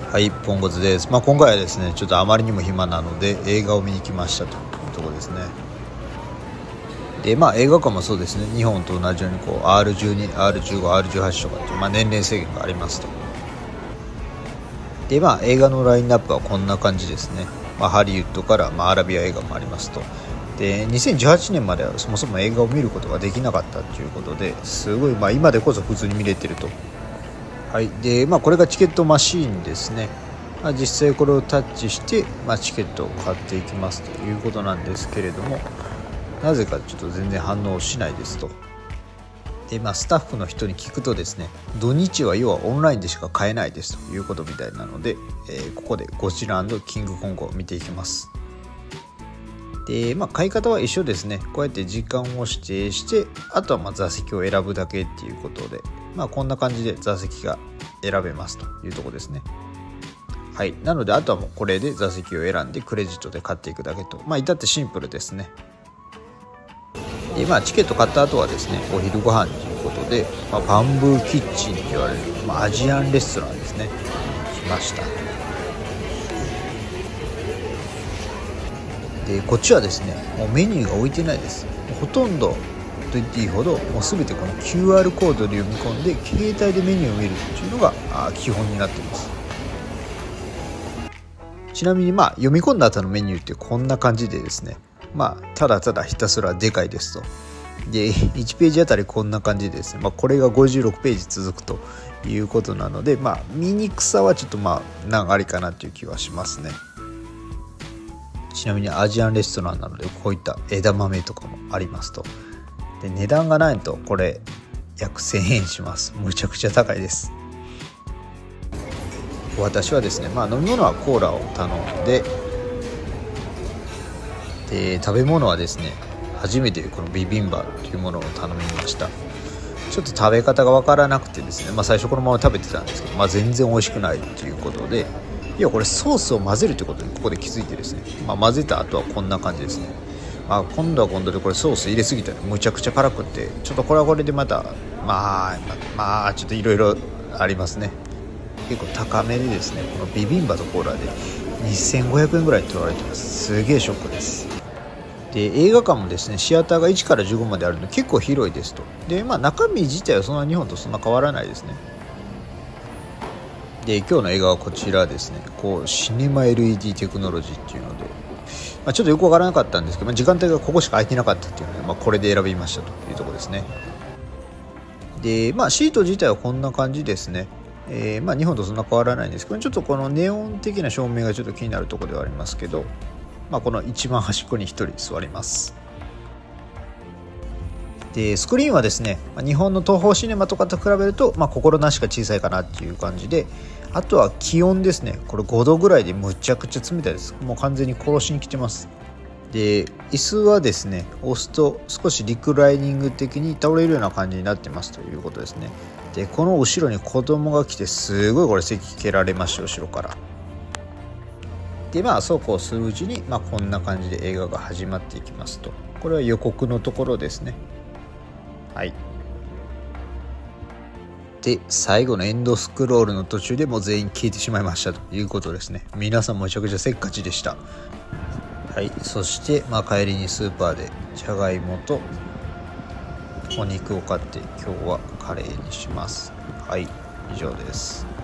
はい、ポンコツです。今回はですね、ちょっとあまりにも暇なので映画を見に来ましたというところですね。で、映画館もそうですね、日本と同じようにR12、R15、R18 とかっていう、年齢制限がありますと。で、映画のラインナップはこんな感じですね。ハリウッドから、アラビア映画もありますと。で、2018年まではそもそも映画を見ることができなかったということですごい、今でこそ普通に見れてると。はい、でこれがチケットマシーンですね。実際これをタッチして、チケットを買っていきますということなんですけれども、なぜかちょっと全然反応しないですと。で、スタッフの人に聞くとですね、土日は要はオンラインでしか買えないですということみたいなので、ここでゴジラ&キングコングを見ていきます。で、買い方は一緒ですね。こうやって時間を指定して、あとは座席を選ぶだけっていうことで、こんな感じで座席が選べますというところですね。はい、なのであとはもうこれで座席を選んでクレジットで買っていくだけと、至ってシンプルですね。で、チケット買った後はですね、お昼ご飯ということで、バンブーキッチンと言われる、アジアンレストランですね、来ました。で、こっちはですね、もうメニューが置いてないです。ほとんどと言っていいほど、もう全てこの QR コードで読み込んで携帯でメニューを見るっていうのが基本になっています。ちなみに読み込んだ後のメニューってこんな感じでですね、ただただひたすらでかいですと。で、1ページあたりこんな感じでですね、これが56ページ続くということなので、見にくさはちょっと難ありかなという気はしますね。ちなみにアジアンレストランなのでこういった枝豆とかもありますと。で、値段がないとこれ約1000円します。むちゃくちゃ高いです。私はですね、飲み物はコーラを頼んで、食べ物はですね、初めてこのビビンバというものを頼みました。ちょっと食べ方が分からなくてですね、最初このまま食べてたんですけど、全然美味しくないということで、これソースを混ぜるということにここで気づいてですね、混ぜた後はこんな感じですね。今度は今度でこれソース入れすぎたらむちゃくちゃ辛くて、ちょっとこれはこれでまたちょっといろいろありますね。結構高めでですね、このビビンバとコーラで2500円ぐらい取られてます。すげえショックです。で、映画館もですね、シアターが1から15まであるので結構広いですと。で、中身自体はそんな日本とそんな変わらないですね。で、今日の映画はこちらですね、シネマ LED テクノロジーっていうので、ちょっとよくわからなかったんですけど、時間帯がここしか空いてなかったっていうので、これで選びましたというところですね。で、シート自体はこんな感じですね。日本とそんな変わらないんですけど、ちょっとこのネオン的な照明がちょっと気になるところではありますけど、この一番端っこに1人座ります。で、スクリーンはですね、日本の東宝シネマとかと比べると、心なしか小さいかなっていう感じで、あとは気温ですね、これ5度ぐらいでむちゃくちゃ冷たいです。もう完全に殺しに来てます。で、椅子はですね、押すと少しリクライニング的に倒れるような感じになってますということですね。で、この後ろに子供が来て、すごいこれ席蹴られました、後ろから。で、そうこうするうちに、こんな感じで映画が始まっていきますと。これは予告のところですね。はい。で、最後のエンドスクロールの途中でもう全員消えてしまいましたということですね。皆さんめちゃくちゃせっかちでした。はい。そして、帰りにスーパーでじゃがいもとお肉を買って、今日はカレーにします。はい、以上です。